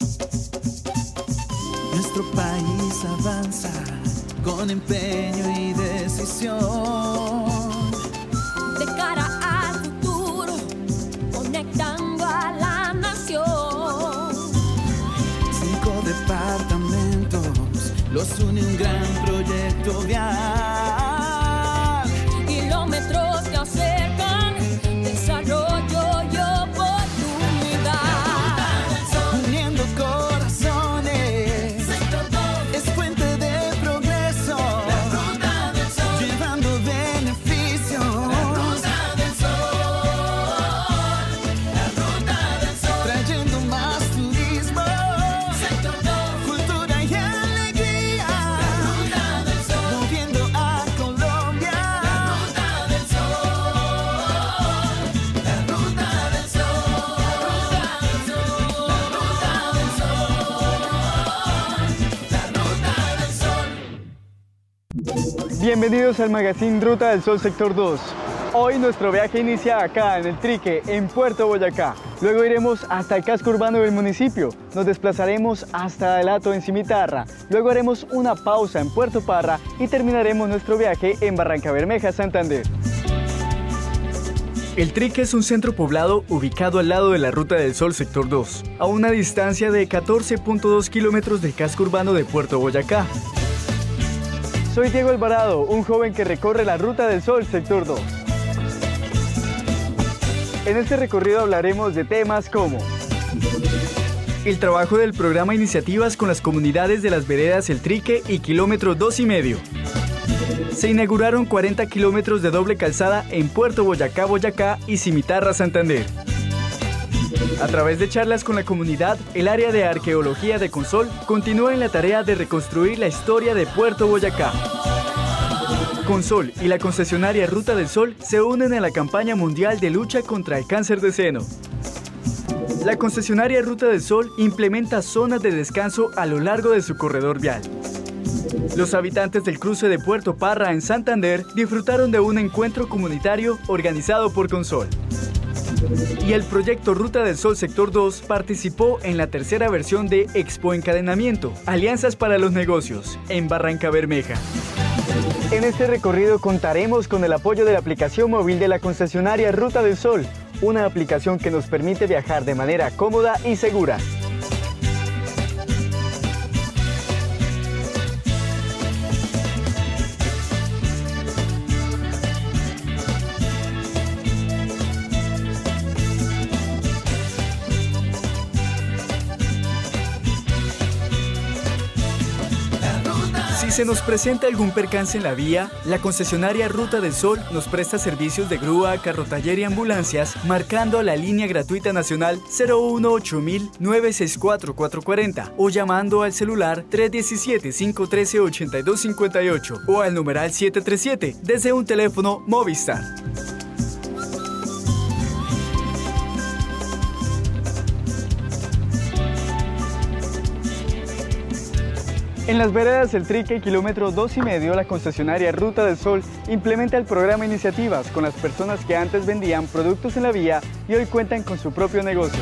Nuestro país avanza con empeño y decisión. De cara al futuro, conectando a la nación. 5 departamentos, los une un gran proyecto vial. Kilómetros que acercan desarrollo y oportunidad. Uniendo corazones, es fuente de progreso. Llevando beneficios. Trayendo más turismo, cultura y alegría. Moviendo a Colombia. Bienvenidos al magazine Ruta del Sol Sector 2. Hoy nuestro viaje inicia acá en el Trique, en Puerto Boyacá. Luego iremos hasta el casco urbano del municipio. Nos desplazaremos hasta el Hato en Cimitarra. Luego haremos una pausa en Puerto Parra y terminaremos nuestro viaje en Barrancabermeja, Santander. El Trique es un centro poblado ubicado al lado de la Ruta del Sol Sector 2, a una distancia de 14.2 kilómetros del casco urbano de Puerto Boyacá. Soy Diego Alvarado, un joven que recorre la Ruta del Sol Sector 2. En este recorrido hablaremos de temas como el trabajo del programa Iniciativas con las comunidades de las veredas El Trique y kilómetro 2,5. Se inauguraron 40 kilómetros de doble calzada en Puerto Boyacá, Boyacá y Cimitarra, Santander. A través de charlas con la comunidad, el área de arqueología de Consol continúa en la tarea de reconstruir la historia de Puerto Boyacá. Consol y la concesionaria Ruta del Sol se unen a la campaña mundial de lucha contra el cáncer de seno. La concesionaria Ruta del Sol implementa zonas de descanso a lo largo de su corredor vial. Los habitantes del cruce de Puerto Parra en Santander disfrutaron de un encuentro comunitario organizado por Consol. Y el proyecto Ruta del Sol Sector 2 participó en la tercera versión de Expo Encadenamiento, Alianzas para los Negocios, en Barrancabermeja. En este recorrido contaremos con el apoyo de la aplicación móvil de la concesionaria Ruta del Sol, una aplicación que nos permite viajar de manera cómoda y segura. Si se nos presenta algún percance en la vía, la concesionaria Ruta del Sol nos presta servicios de grúa, carrotaller y ambulancias, marcando la línea gratuita nacional 018-964-440 o llamando al celular 317-513-8258 o al numeral 737 desde un teléfono Movistar. En las veredas El Trique, kilómetro 2,5, la concesionaria Ruta del Sol implementa el programa Iniciativas con las personas que antes vendían productos en la vía y hoy cuentan con su propio negocio.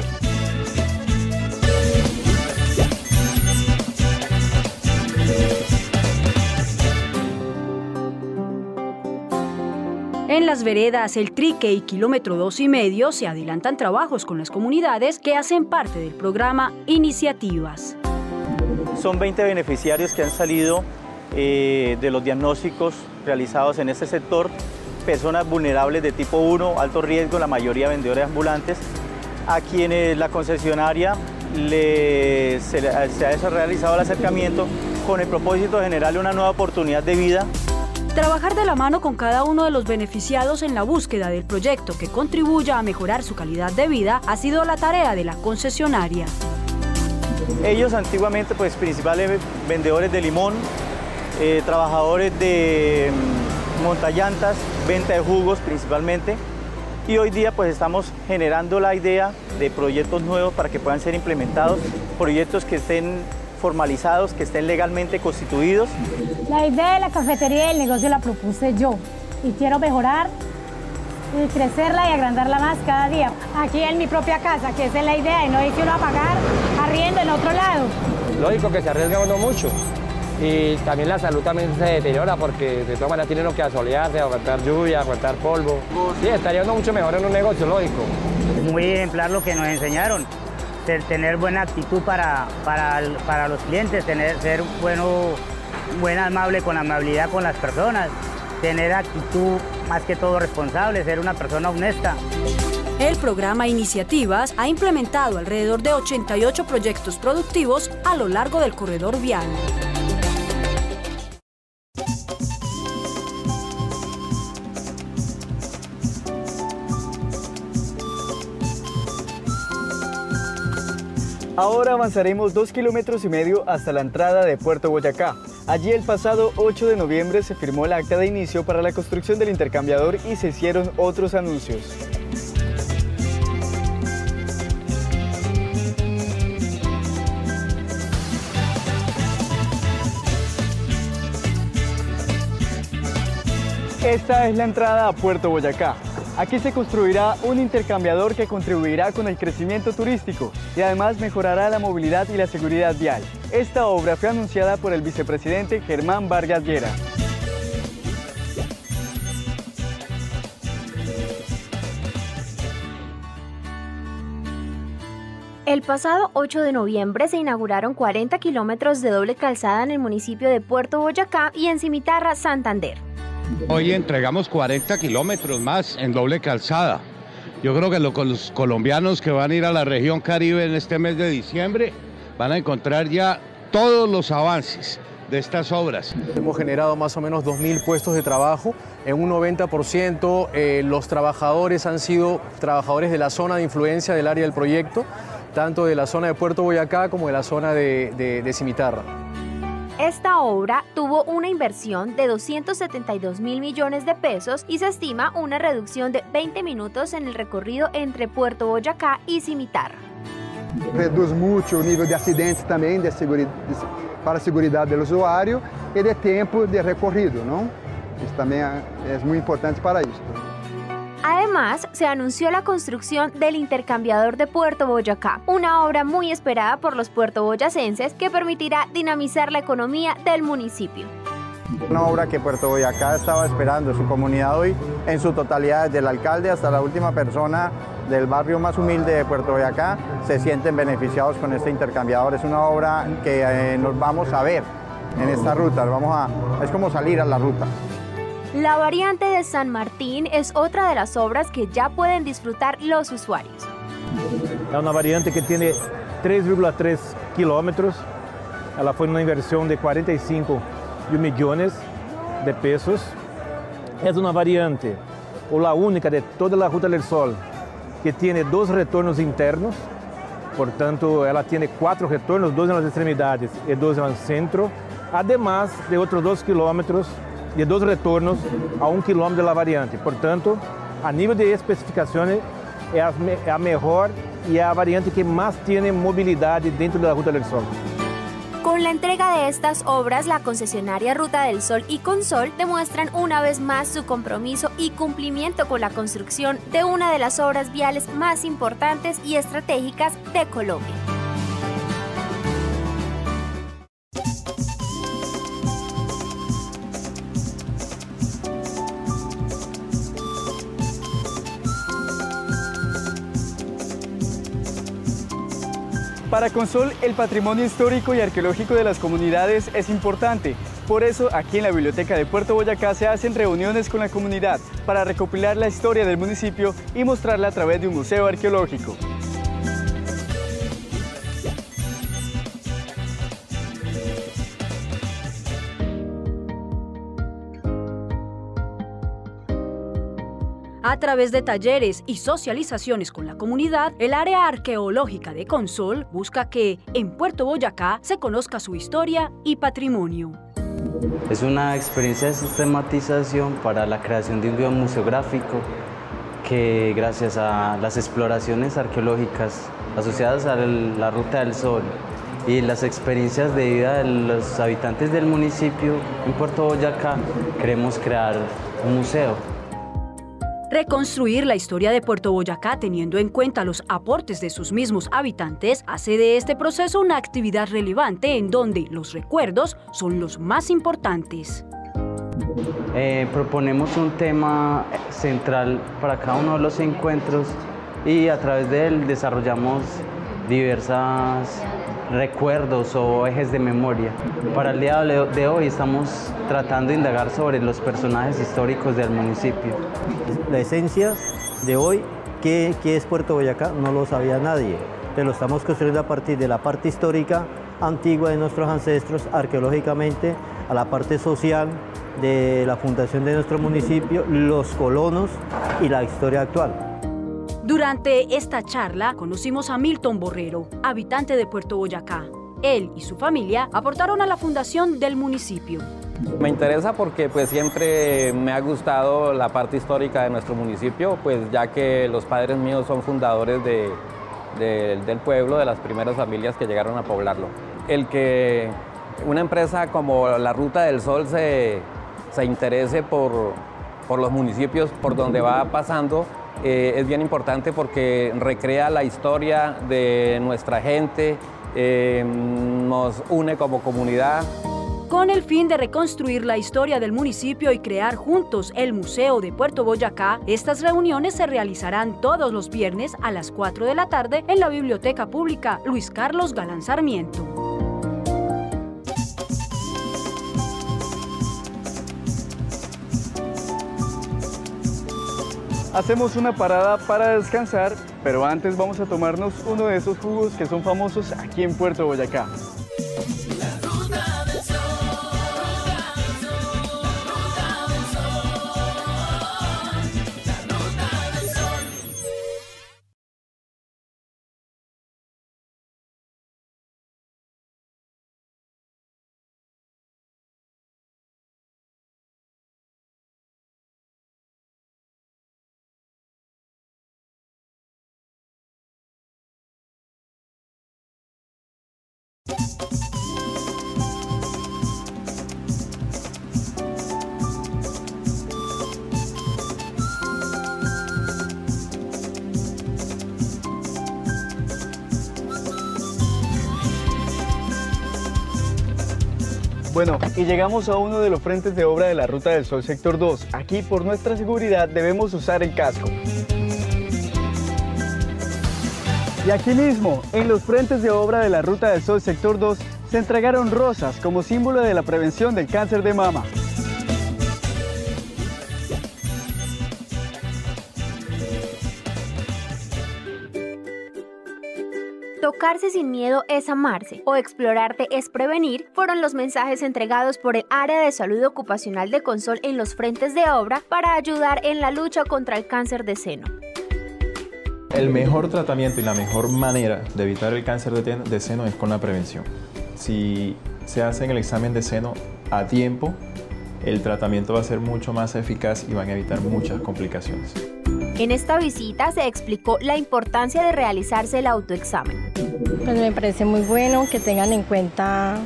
En las veredas El Trique y kilómetro 2,5 se adelantan trabajos con las comunidades que hacen parte del programa Iniciativas. Son 20 beneficiarios que han salido de los diagnósticos realizados en este sector, personas vulnerables de tipo 1, alto riesgo, la mayoría vendedores ambulantes, a quienes la concesionaria se ha realizado el acercamiento con el propósito de generarle una nueva oportunidad de vida. Trabajar de la mano con cada uno de los beneficiados en la búsqueda del proyecto que contribuya a mejorar su calidad de vida ha sido la tarea de la concesionaria. Ellos antiguamente, pues, principales vendedores de limón, trabajadores de montallantas, venta de jugos principalmente, y hoy día pues estamos generando la idea de proyectos nuevos para que puedan ser implementados, proyectos que estén formalizados, que estén legalmente constituidos. La idea de la cafetería y el negocio la propuse yo y quiero mejorar y crecerla y agrandarla más cada día. Aquí en mi propia casa, que esa es la idea, y no irse uno a pagar arriendo, no otro lado. Lógico que se arriesga uno mucho y también la salud también se deteriora porque de todas maneras tiene uno que asolearse, aguantar lluvia, aguantar polvo. Sí, estaría uno mucho mejor en un negocio, lógico. Muy ejemplar lo que nos enseñaron, tener buena actitud para los clientes, ser buen amable con amabilidad con las personas, tener actitud más que todo responsable, ser una persona honesta. El programa Iniciativas ha implementado alrededor de 88 proyectos productivos a lo largo del corredor vial. Ahora avanzaremos 2,5 kilómetros hasta la entrada de Puerto Boyacá. Allí el pasado 8 de noviembre se firmó el acta de inicio para la construcción del intercambiador y se hicieron otros anuncios. Esta es la entrada a Puerto Boyacá. Aquí se construirá un intercambiador que contribuirá con el crecimiento turístico y además mejorará la movilidad y la seguridad vial. Esta obra fue anunciada por el vicepresidente Germán Vargas Llera. El pasado 8 de noviembre se inauguraron 40 kilómetros de doble calzada en el municipio de Puerto Boyacá y en Cimitarra, Santander. Hoy entregamos 40 kilómetros más en doble calzada. Yo creo que los colombianos que van a ir a la región Caribe en este mes de diciembre van a encontrar ya todos los avances de estas obras. Hemos generado más o menos 2.000 puestos de trabajo. En un 90% los trabajadores han sido trabajadores de la zona de influencia del área del proyecto, tanto de la zona de Puerto Boyacá como de la zona de Cimitarra. Esta obra tuvo una inversión de 272.000 millones de pesos y se estima una reducción de 20 minutos en el recorrido entre Puerto Boyacá y Cimitarra. Reduz mucho el nivel de accidentes también para la seguridad del usuario y de tiempo de recorrido, ¿no? Eso también es muy importante para esto. Además, se anunció la construcción del intercambiador de Puerto Boyacá, una obra muy esperada por los puertoboyacenses que permitirá dinamizar la economía del municipio. Una obra que Puerto Boyacá estaba esperando, su comunidad hoy en su totalidad, desde el alcalde hasta la última persona del barrio más humilde de Puerto Boyacá, se sienten beneficiados con este intercambiador. Es una obra que nos vamos a ver en esta ruta, es como salir a la ruta. La variante de San Martín es otra de las obras que ya pueden disfrutar los usuarios. Es una variante que tiene 3,3 kilómetros. Ela fue una inversión de 45 millones de pesos. Es una variante, o la única de toda la Ruta del Sol, que tiene 2 retornos internos. Por tanto, ela tiene 4 retornos, 2 en las extremidades y 2 en el centro, además de otros 2 kilómetros de 2 retornos a 1 kilómetro de la variante. Por tanto, a nivel de especificaciones, es a mejor y a variante que más tiene movilidad dentro de la Ruta del Sol. Con la entrega de estas obras, la concesionaria Ruta del Sol y Consol demuestran una vez más su compromiso y cumplimiento con la construcción de una de las obras viales más importantes y estratégicas de Colombia. Para Consol, el patrimonio histórico y arqueológico de las comunidades es importante. Por eso, aquí en la Biblioteca de Puerto Boyacá se hacen reuniones con la comunidad para recopilar la historia del municipio y mostrarla a través de un museo arqueológico. A través de talleres y socializaciones con la comunidad, el área arqueológica de Consol busca que en Puerto Boyacá se conozca su historia y patrimonio. Es una experiencia de sistematización para la creación de un guión museográfico que, gracias a las exploraciones arqueológicas asociadas a la Ruta del Sol y las experiencias de vida de los habitantes del municipio en Puerto Boyacá, queremos crear un museo. Reconstruir la historia de Puerto Boyacá teniendo en cuenta los aportes de sus mismos habitantes hace de este proceso una actividad relevante en donde los recuerdos son los más importantes. Proponemos un tema central para cada uno de los encuentros y a través de él desarrollamos diversos recuerdos o ejes de memoria. Para el día de hoy estamos tratando de indagar sobre los personajes históricos del municipio. La esencia de hoy, ¿qué es Puerto Boyacá? No lo sabía nadie, pero lo estamos construyendo a partir de la parte histórica antigua de nuestros ancestros, arqueológicamente, a la parte social de la fundación de nuestro municipio, los colonos y la historia actual. Durante esta charla conocimos a Milton Borrero, habitante de Puerto Boyacá. Él y su familia aportaron a la fundación del municipio. Me interesa porque pues siempre me ha gustado la parte histórica de nuestro municipio, pues ya que los padres míos son fundadores del pueblo, de las primeras familias que llegaron a poblarlo. El que una empresa como la Ruta del Sol se interese por los municipios por donde va pasando, es bien importante porque recrea la historia de nuestra gente, nos une como comunidad. Con el fin de reconstruir la historia del municipio y crear juntos el Museo de Puerto Boyacá, estas reuniones se realizarán todos los viernes a las 4 de la tarde en la Biblioteca Pública Luis Carlos Galán Sarmiento. Hacemos una parada para descansar, pero antes vamos a tomarnos uno de esos jugos que son famosos aquí en Puerto Boyacá. Bueno, y llegamos a uno de los frentes de obra de la Ruta del Sol Sector 2. Aquí, por nuestra seguridad, debemos usar el casco. Y aquí mismo, en los frentes de obra de la Ruta del Sol Sector 2, se entregaron rosas como símbolo de la prevención del cáncer de mama. Tocarse sin miedo es amarse o explorarte es prevenir fueron los mensajes entregados por el área de salud ocupacional de Consol en los frentes de obra para ayudar en la lucha contra el cáncer de seno. El mejor tratamiento y la mejor manera de evitar el cáncer de seno es con la prevención. Si se hace el examen de seno a tiempo, el tratamiento va a ser mucho más eficaz y van a evitar muchas complicaciones. En esta visita se explicó la importancia de realizarse el autoexamen. Pues me parece muy bueno que tengan en cuenta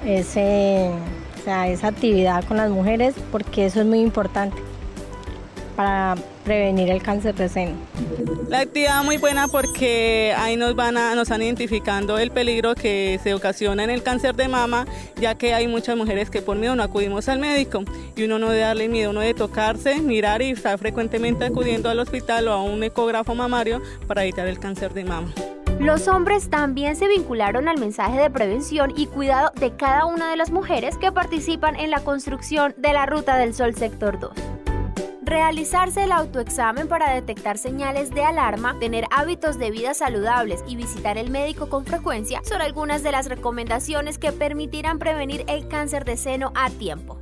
esa actividad con las mujeres porque eso es muy importante para prevenir el cáncer de seno. La actividad muy buena porque ahí nos están identificando el peligro que se ocasiona en el cáncer de mama, ya que hay muchas mujeres que por miedo no acudimos al médico y uno no debe darle miedo, uno debe tocarse, mirar y estar frecuentemente acudiendo al hospital o a un ecógrafo mamario para evitar el cáncer de mama. Los hombres también se vincularon al mensaje de prevención y cuidado de cada una de las mujeres que participan en la construcción de la Ruta del Sol Sector 2. Realizarse el autoexamen para detectar señales de alarma, tener hábitos de vida saludables y visitar el médico con frecuencia son algunas de las recomendaciones que permitirán prevenir el cáncer de seno a tiempo.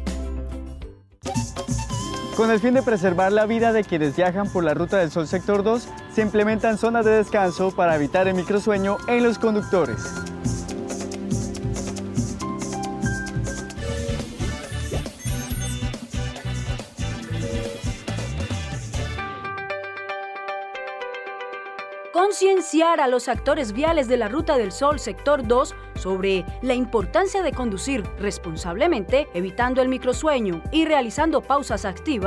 Con el fin de preservar la vida de quienes viajan por la Ruta del Sol Sector 2, se implementan zonas de descanso para evitar el microsueño en los conductores. Concienciar a los actores viales de la Ruta del Sol Sector 2 sobre la importancia de conducir responsablemente, evitando el microsueño y realizando pausas activas,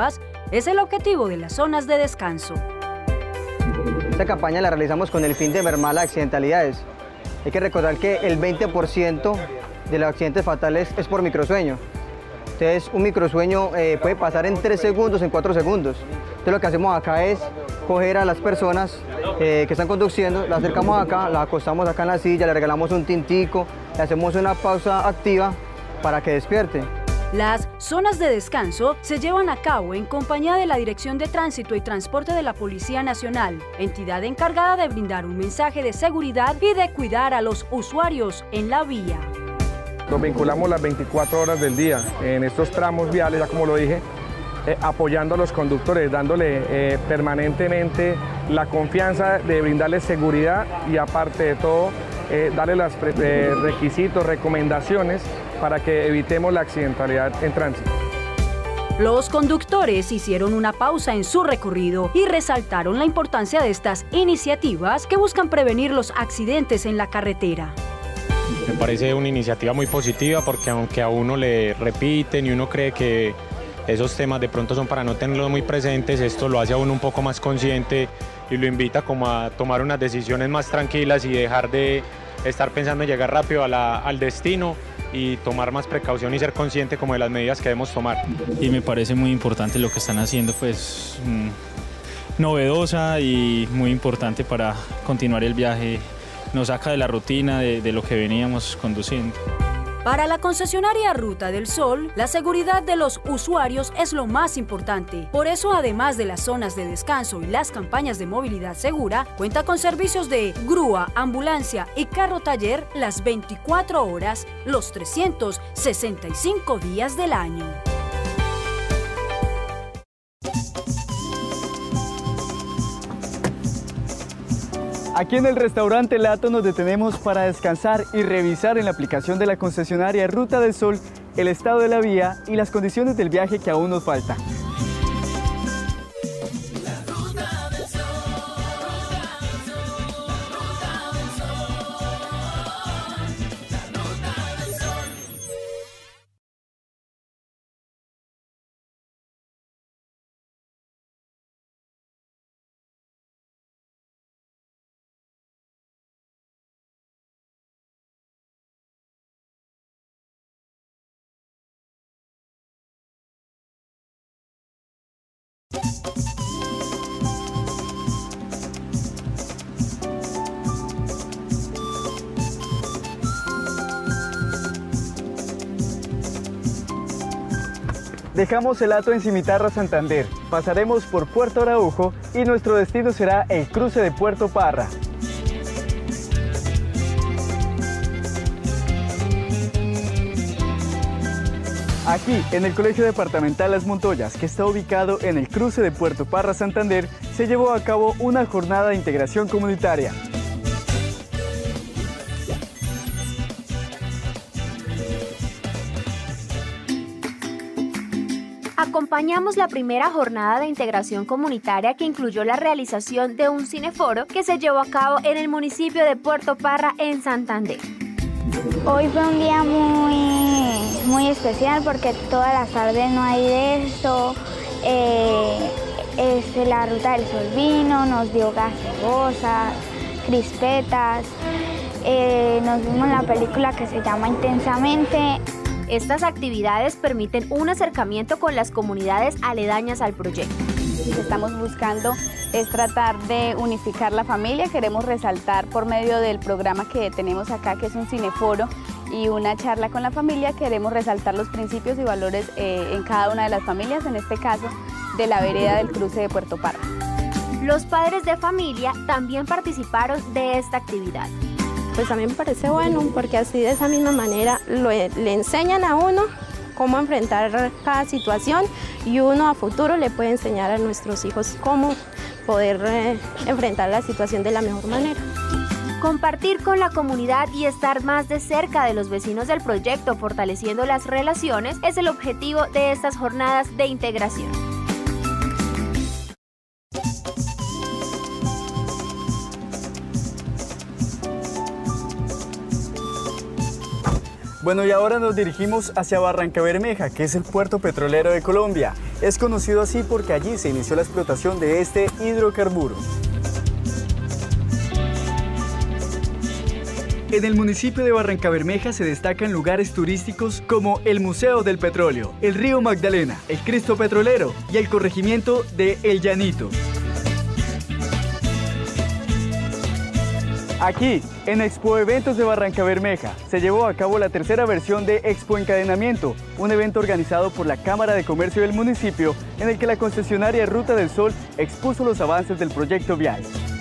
es el objetivo de las zonas de descanso. Esta campaña la realizamos con el fin de mermar las accidentalidades. Hay que recordar que el 20% de los accidentes fatales es por microsueño. Entonces, un microsueño puede pasar en 3 segundos, en 4 segundos. Entonces, lo que hacemos acá es coger a las personas que están conduciendo, las acercamos acá, las acostamos acá en la silla, le regalamos un tintico, le hacemos una pausa activa para que despierte. Las zonas de descanso se llevan a cabo en compañía de la Dirección de Tránsito y Transporte de la Policía Nacional, entidad encargada de brindar un mensaje de seguridad y de cuidar a los usuarios en la vía. Nos vinculamos las 24 horas del día en estos tramos viales, ya como lo dije, apoyando a los conductores, dándole permanentemente la confianza de brindarles seguridad y aparte de todo, darle los requisitos, recomendaciones para que evitemos la accidentalidad en tránsito. Los conductores hicieron una pausa en su recorrido y resaltaron la importancia de estas iniciativas que buscan prevenir los accidentes en la carretera. Me parece una iniciativa muy positiva porque aunque a uno le repiten y uno cree que esos temas de pronto son para no tenerlos muy presentes, esto lo hace a uno un poco más consciente y lo invita como a tomar unas decisiones más tranquilas y dejar de estar pensando en llegar rápido al destino y tomar más precaución y ser consciente como de las medidas que debemos tomar. Y me parece muy importante lo que están haciendo, pues novedosa y muy importante para continuar el viaje. Nos saca de la rutina de lo que veníamos conduciendo. Para la concesionaria Ruta del Sol, la seguridad de los usuarios es lo más importante. Por eso, además de las zonas de descanso y las campañas de movilidad segura, cuenta con servicios de grúa, ambulancia y carro taller las 24 horas, los 365 días del año. Aquí en el restaurante Lato nos detenemos para descansar y revisar en la aplicación de la concesionaria Ruta del Sol el estado de la vía y las condiciones del viaje que aún nos falta. Dejamos el Hato en Cimitarra, Santander, pasaremos por Puerto Araujo y nuestro destino será el cruce de Puerto Parra. Aquí, en el Colegio Departamental Las Montoyas, que está ubicado en el cruce de Puerto Parra, Santander, se llevó a cabo una jornada de integración comunitaria. Acompañamos la primera jornada de integración comunitaria que incluyó la realización de un cineforo que se llevó a cabo en el municipio de Puerto Parra, en Santander. Hoy fue un día muy especial porque todas las tardes no hay de esto. La Ruta del Sol vino, nos dio gaseosas, crispetas, nos vimos la película que se llama Intensamente. Estas actividades permiten un acercamiento con las comunidades aledañas al proyecto. Lo que estamos buscando es tratar de unificar la familia. Queremos resaltar por medio del programa que tenemos acá, que es un cineforo y una charla con la familia, queremos resaltar los principios y valores en cada una de las familias, en este caso de la vereda del cruce de Puerto Parra. Los padres de familia también participaron de esta actividad. Pues a mí me parece bueno porque así de esa misma manera le enseñan a uno cómo enfrentar cada situación y uno a futuro le puede enseñar a nuestros hijos cómo poder enfrentar la situación de la mejor manera. Compartir con la comunidad y estar más de cerca de los vecinos del proyecto, fortaleciendo las relaciones, es el objetivo de estas jornadas de integración. Bueno, y ahora nos dirigimos hacia Barrancabermeja, que es el puerto petrolero de Colombia. Es conocido así porque allí se inició la explotación de este hidrocarburo. En el municipio de Barrancabermeja se destacan lugares turísticos como el Museo del Petróleo, el Río Magdalena, el Cristo Petrolero y el corregimiento de El Llanito. Aquí, en Expo Eventos de Barrancabermeja, se llevó a cabo la tercera versión de Expo Encadenamiento, un evento organizado por la Cámara de Comercio del municipio, en el que la concesionaria Ruta del Sol expuso los avances del proyecto vial.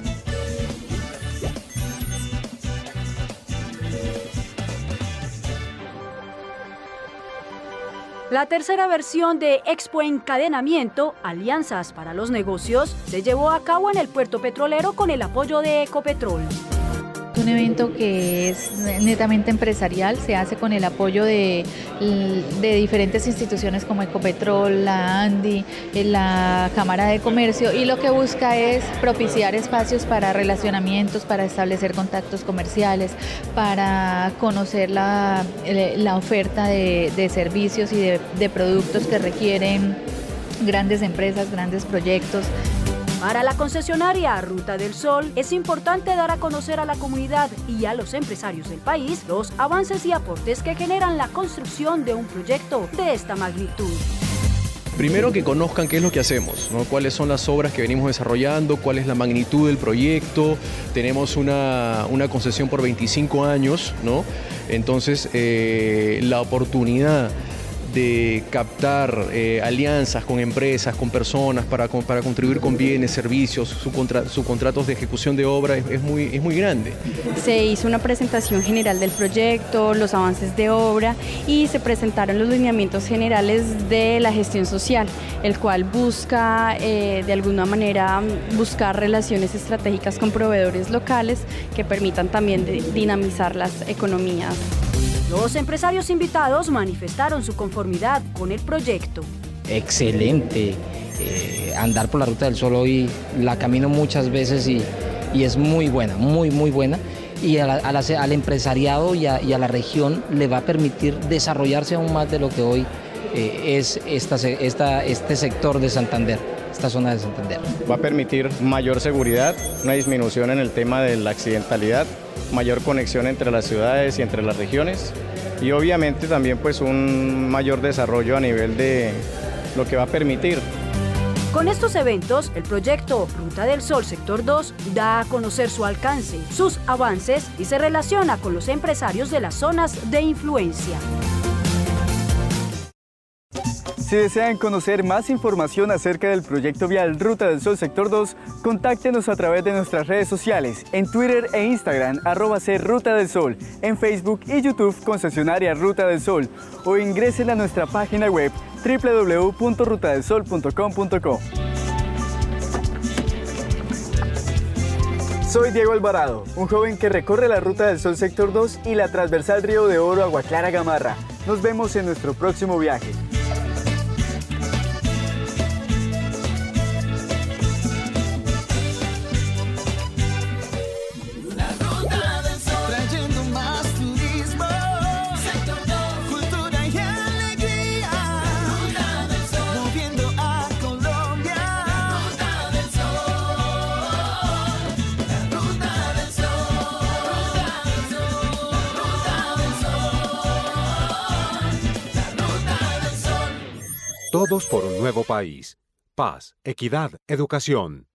La tercera versión de Expo Encadenamiento, Alianzas para los Negocios, se llevó a cabo en el puerto petrolero con el apoyo de Ecopetrol. Un evento que es netamente empresarial, se hace con el apoyo de diferentes instituciones como Ecopetrol, la ANDI, la Cámara de Comercio, y lo que busca es propiciar espacios para relacionamientos, para establecer contactos comerciales, para conocer la oferta de servicios y de productos que requieren grandes empresas, grandes proyectos. Para la concesionaria Ruta del Sol, es importante dar a conocer a la comunidad y a los empresarios del país los avances y aportes que generan la construcción de un proyecto de esta magnitud. Primero que conozcan qué es lo que hacemos, ¿no? Cuáles son las obras que venimos desarrollando, cuál es la magnitud del proyecto. Tenemos una concesión por 25 años, ¿no? Entonces la oportunidad de captar alianzas con empresas, con personas para contribuir con bienes, servicios, subcontratos de ejecución de obra es muy grande. Se hizo una presentación general del proyecto, los avances de obra y se presentaron los lineamientos generales de la gestión social, el cual busca de alguna manera buscar relaciones estratégicas con proveedores locales que permitan también dinamizar las economías. Los empresarios invitados manifestaron su conformidad con el proyecto. Excelente, andar por la Ruta del Sol hoy la camino muchas veces y es muy buena, muy buena, y al empresariado y a la región le va a permitir desarrollarse aún más de lo que hoy es este sector de Santander, esta zona de Santander. Va a permitir mayor seguridad, una disminución en el tema de la accidentalidad, mayor conexión entre las ciudades y entre las regiones y obviamente también pues un mayor desarrollo a nivel de lo que va a permitir. Con estos eventos, el proyecto Ruta del Sol Sector 2 da a conocer su alcance, sus avances y se relaciona con los empresarios de las zonas de influencia. Si desean conocer más información acerca del proyecto vial Ruta del Sol Sector 2, contáctenos a través de nuestras redes sociales, en Twitter e Instagram, @Ruta del Sol, en Facebook y YouTube, Concesionaria Ruta del Sol, o ingresen a nuestra página web www.rutadelsol.com.co. Soy Diego Alvarado, un joven que recorre la Ruta del Sol Sector 2 y la transversal Río de Oro Agua Clara Gamarra. Nos vemos en nuestro próximo viaje. Todos por un nuevo país. Paz, equidad, educación.